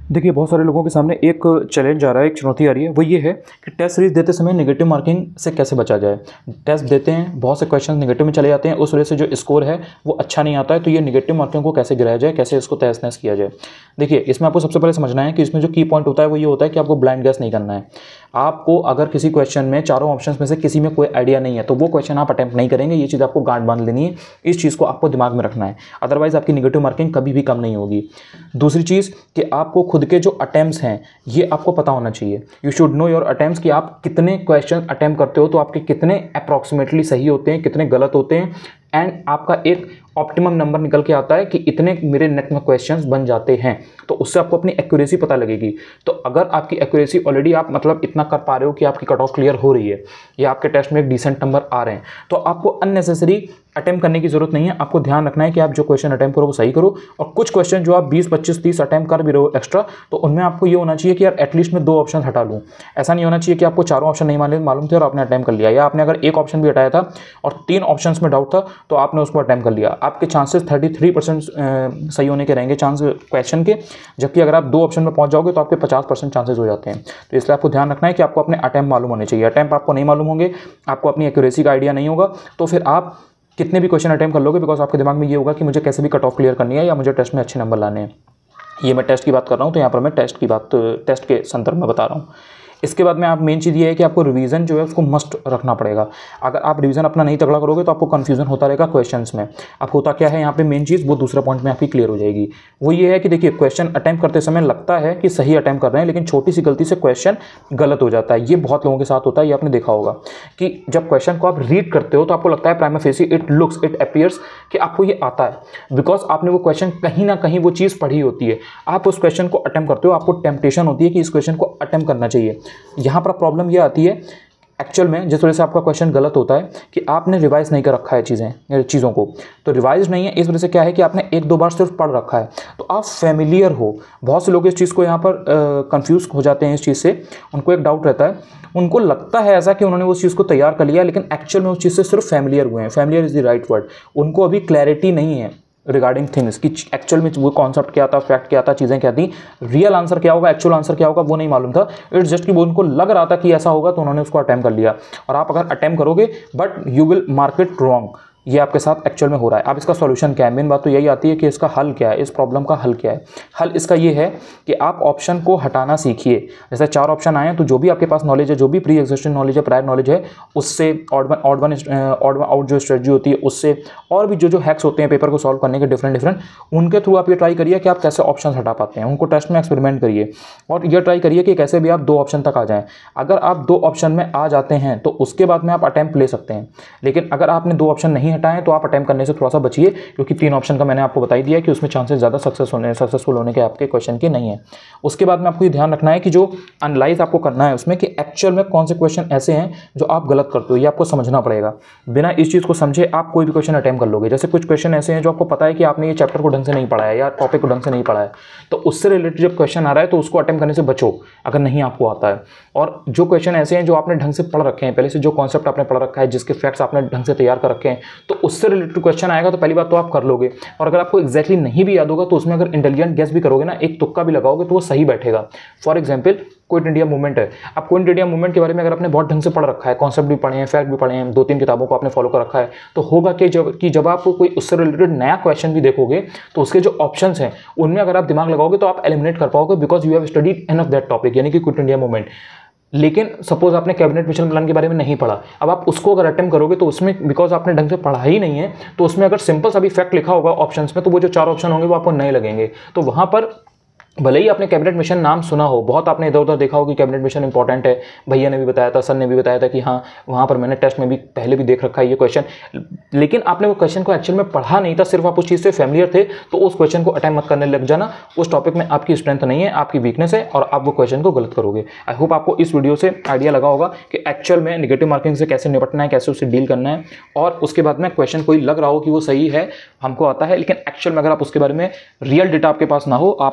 देखिए, बहुत सारे लोगों के सामने एक चैलेंज आ रहा है, एक चुनौती आ रही है। वो ये है कि टेस्ट सीरीज़ देते समय नेगेटिव मार्किंग से कैसे बचा जाए। टेस्ट देते हैं, बहुत से क्वेश्चन नेगेटिव में चले जाते हैं, उस वजह से जो स्कोर है वो अच्छा नहीं आता है। तो ये नेगेटिव मार्किंग को कैसे गिराया जाए, कैसे इसको तहस-नहस किया जाए। देखिए, इसमें आपको सबसे पहले समझना है कि इसमें जो की पॉइंट होता है वो ये होता है कि आपको ब्लाइंड गेस नहीं करना है। आपको अगर किसी क्वेश्चन में चारों ऑप्शंस में से किसी में कोई आइडिया नहीं है तो वो क्वेश्चन आप अटेम्प्ट नहीं करेंगे। ये चीज़ आपको गांठ बांध लेनी है, इस चीज़ को आपको दिमाग में रखना है, अदरवाइज आपकी नेगेटिव मार्किंग कभी भी कम नहीं होगी। दूसरी चीज़ कि आपको खुद के जो अटेम्प्ट्स हैं ये आपको पता होना चाहिए। You should know your attempts कि आप कितने क्वेश्चन अटेम्प्ट करते हो, तो आपके कितने अप्रॉक्सीमेटली सही होते हैं, कितने गलत होते हैं, एंड आपका एक ऑप्टिमम नंबर निकल के आता है कि इतने मेरे नेट में क्वेश्चंस बन जाते हैं। तो उससे आपको अपनी एक्यूरेसी पता लगेगी। तो अगर आपकी एक्यूरेसी ऑलरेडी आप मतलब इतना कर पा रहे हो कि आपकी कट ऑफ क्लियर हो रही है या आपके टेस्ट में एक डिसेंट नंबर आ रहे हैं, तो आपको अननेसेसरी अटेम्प्ट करने की जरूरत नहीं है। आपको ध्यान रखना है कि आप जो क्वेश्चन अटेम्प्ट करो वो सही करो। और कुछ क्वेश्चन जो आप 20, 25, 30 अटेम्प्ट कर भी रहे हो एक्स्ट्रा, तो उनमें आपको ये होना चाहिए कि यार एटलीस्ट मैं 2 ऑप्शन हटा लूँ। ऐसा नहीं होना चाहिए कि आपको चारों ऑप्शन नहीं मालूम थे और आपने अटेम्प्ट कर लिया, या आपने अगर एक ऑप्शन भी हटाया था और 3 ऑप्शन में डाउट था तो आपने उसको अटेम्प्ट कर लिया। आपके चांसेस 33% सही होने के रहेंगे चांस क्वेश्चन के, जबकि अगर आप 2 ऑप्शन में पहुंच जाओगे तो आपके 50% चांसेस हो जाते हैं। तो इसलिए आपको ध्यान रखना है कि आपको अपने अटेम्प्ट मालूम होने चाहिए। अटेम्प्ट आपको नहीं मालूम होंगे, आपको अपनी एक्यूरेसी का आइडिया नहीं होगा, तो फिर आप कितने भी क्वेश्चन अटेम्प्ट कर लोगे, बिकॉज आपके दिमाग में ये होगा कि मुझे कैसे भी कट ऑफ क्लियर करनी है या मुझे टेस्ट में अच्छे नंबर लाने हैं। ये मैं टेस्ट की बात कर रहा हूँ, तो यहाँ पर मैं टेस्ट के संदर्भ में बता रहा हूँ। इसके बाद में आप मेन चीज़ ये है कि आपको रिवीजन जो है उसको मस्ट रखना पड़ेगा। अगर आप रिवीजन अपना नहीं तगड़ा करोगे तो आपको कन्फ्यूजन होता रहेगा क्वेश्चंस में। अब होता क्या है यहाँ पे मेन चीज़, वो दूसरा पॉइंट में आपकी क्लियर हो जाएगी। वो ये है कि देखिए, क्वेश्चन अटेम्प्ट करते समय लगता है कि सही अटेम्प्ट कर रहे हैं, लेकिन छोटी सी गलती से क्वेश्चन गलत हो जाता है। ये बहुत लोगों के साथ होता है, ये आपने देखा होगा कि जब क्वेश्चन को आप रीड करते हो तो आपको लगता है प्राइमा फेसी इट अपीयर्स कि आपको ये आता है, बिकॉज आपने वो क्वेश्चन कहीं ना कहीं वो चीज़ पढ़ी होती है। आप उस क्वेश्चन को अटेम्प्ट करते हो, आपको टेम्पटेशन होती है कि इस क्वेश्चन को अटेम्प्ट करना चाहिए। यहाँ पर प्रॉब्लम ये आती है एक्चुअल में, जिस वजह से आपका क्वेश्चन गलत होता है कि आपने रिवाइज नहीं कर रखा है चीज़ों को। तो रिवाइज नहीं है, इस वजह से क्या है कि आपने 1-2 बार सिर्फ पढ़ रखा है, तो आप फेमिलियर हो। बहुत से लोग इस चीज़ को यहाँ पर कंफ्यूज हो जाते हैं इस चीज़ से। उनको एक डाउट रहता है, उनको लगता है ऐसा कि उन्होंने उस चीज़ को तैयार कर लिया, लेकिन एक्चुअल में उस चीज़ से सिर्फ फेमिलियर हुए हैं। Familiar is the right word. उनको अभी क्लैरिटी नहीं है रिगार्डिंग थिंग्स कि एक्चुअल में वो कॉन्सेप्ट क्या था, फैक्ट क्या था, चीज़ें क्या थी, रियल आंसर क्या होगा, एक्चुअल आंसर क्या होगा, वो नहीं मालूम था। इट्स जस्ट कि वो उनको लग रहा था कि ऐसा होगा, तो उन्होंने उसको अटेम्प्ट कर लिया। और आप अगर अटेम्प्ट करोगे but you will mark it wrong, ये आपके साथ एक्चुअल में हो रहा है। अब इसका सॉल्यूशन क्या है? मेन बात तो यही आती है कि इसका हल क्या है, इस प्रॉब्लम का हल क्या है। हल इसका ये है कि आप ऑप्शन को हटाना सीखिए। जैसे 4 ऑप्शन आए हैं, तो जो भी आपके पास नॉलेज है, जो भी प्री एग्जिस्टिंग नॉलेज है, प्रायर नॉलेज है, उससे ऑड वन आउट जो स्ट्रेटजी होती है उससे, और भी जो हैक्स होते हैं पेपर को सॉल्व करने के डिफरेंट, उनके थ्रू आप ये ट्राई करिए कि आप कैसे ऑप्शन हटा पाते हैं। उनको टेस्ट में एक्सपेरिमेंट करिए और ये ट्राई करिए कि कैसे भी आप 2 ऑप्शन तक आ जाएं। अगर आप 2 ऑप्शन में आ जाते हैं तो उसके बाद में आप अटेम्प्ट ले सकते हैं। लेकिन अगर आपने 2 ऑप्शन नहीं हटाएं तो आप अटेम्प्ट करने से थोड़ा सा बचिए, क्योंकि 3 ऑप्शन का मैंने आपको बता ही दिया कि उसमें चांसेस ज़्यादा सक्सेसफुल होने के आपके क्वेश्चन के नहीं है। उसके बाद में आपको ये ध्यान रखना है कि जो एनालाइज आपको करना है उसमें कि एक्चुअल में कौन से क्वेश्चन ऐसे हैं जो आप गलत करते हो, ये आपको समझना पड़ेगा। बिना इस चीज़ को समझे आप कोई भी क्वेश्चन अटेम्प्ट कर लोगे। जैसे कुछ क्वेश्चन ऐसे हैं जो आपको पता है कि आपने ये चैप्टर को ढंग से नहीं पढ़ा है या टॉपिक को ढंग से नहीं पढ़ा है, तो उससे रिलेटेड जब क्वेश्चन आ रहा है तो उसको अटेम्प्ट करने से बचो अगर नहीं आपको आता है। और जो क्वेश्चन ऐसे हैं जो आपने ढंग से पढ़ रखे हैं, पहले से जो कॉन्सेप्ट आपने पढ़ रखा है, जिसके फैक्ट्स आपने ढंग से तैयार कर रखे हैं, तो उससे रिलेटेड क्वेश्चन आएगा तो पहली बात तो आप कर लोगे। और अगर आपको एक्जैक्टली नहीं भी याद होगा तो उसमें अगर इंटेलिजेंट गेस भी करोगे ना, एक तुक्का भी लगाओगे तो वो सही बैठेगा। For example, quit India movement है। अब क्विट इंडिया मूवमेंट के बारे में अगर आपने बहुत ढंग से पढ़ रखा है, कॉन्सेप्ट भी पढ़े हैं, फैक्ट भी पढ़े हैं, 2-3 किताबों को आपने फॉलो कर रखा है, तो होगा कि जब आप कोई उससे रिलेटेड नया क्वेश्चन भी देखोगे तो उसके जो ऑप्शंस हैं उनमें अगर आप दिमाग लगाओगे तो आप एलिमिनेट कर पाओगे, because you have studied enough that topic, यानी कि क्विट इंडिया मूवमेंट। लेकिन सपोज आपने कैबिनेट मिशन प्लान के बारे में नहीं पढ़ा, अब आप उसको अगर अटेम्प्ट करोगे तो उसमें बिकॉज आपने ढंग से पढ़ा ही नहीं है, तो उसमें अगर सिंपल सा भी फैक्ट लिखा होगा ऑप्शंस में, तो वो जो 4 ऑप्शन होंगे वो आपको नहीं लगेंगे। तो वहां पर भले ही आपने कैबिनेट मिशन नाम सुना हो, बहुत आपने इधर उधर देखा हो कि कैबिनेट मिशन इंपॉर्टेंट है, भैया ने भी बताया था, सर ने भी बताया था कि हाँ वहाँ पर मैंने टेस्ट में भी पहले भी देख रखा है ये क्वेश्चन, लेकिन आपने वो क्वेश्चन को एक्चुअल में पढ़ा नहीं था, सिर्फ आप उस चीज़ से फैमिलियर थे, तो उस क्वेश्चन को अटेम्प्ट मत करने लग जाना। उस टॉपिक में आपकी स्ट्रेंथ नहीं है, आपकी वीकनेस है, और आप वो क्वेश्चन को गलत करोगे। आई होप आपको इस वीडियो से आइडिया लगा होगा कि एक्चुअल में नेगेटिव मार्किंग से कैसे निपटना है, कैसे उससे डील करना है। और उसके बाद में क्वेश्चन कोई लग रहा हो कि वो सही है, हमको आता है, लेकिन एक्चुअल में अगर आप उसके बारे में रियल डेटा आपके पास ना हो, आपको वो सही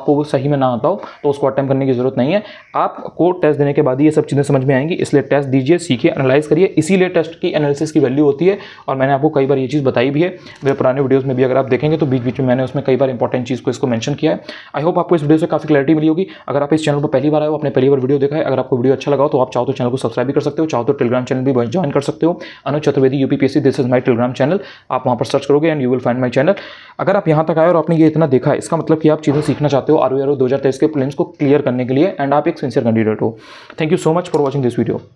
में ना आता हो तो उसको अटेम्प्ट करने की जरूरत नहीं है। आपको टेस्ट देने के बाद ये सब चीज़ें समझ में आएंगी, इसलिए टेस्ट दीजिए, सीखिए, एनालाइज करिए, इसीलिए टेस्ट की एनालिसिस की वैल्यू होती है। और मैंने आपको कई बार ये चीज़ बताई भी है, मेरे पुराने वीडियोज़ में भी अगर आप देखेंगे तो बीच बीच में मैंने उसमें कई बार इंपॉर्टेंट चीज़ को इसको मेंशन किया है। आई होप आपको इस वीडियो से काफ़ी क्लैरिटी मिली होगी। अगर आप इस चैनल पर पहली बार आए हो, आपने पहली बार वीडियो देखा है, अगर आपको वीडियो अच्छा लगा हो तो आप चाहो तो चैनल को सब्सक्राइब भी कर सकते हो, चाहो तो टेलीग्राम चैनल भी ज्वाइन कर सकते हो, Anuj Chaturvedi UPPSC, this is my Telegram channel. आप वहाँ पर सर्च करोगे and you will find my channel. अगर आप यहाँ तक आए और आपने ये इतना देखा है, इसका मतलब कि आप चीज़ें सीखना चाहते हो आरओ 2023 के प्रीलिम्स को क्लियर करने के लिए, एंड आप एक सिंसियर कैंडिडेट हो। Thank you so much for watching this video.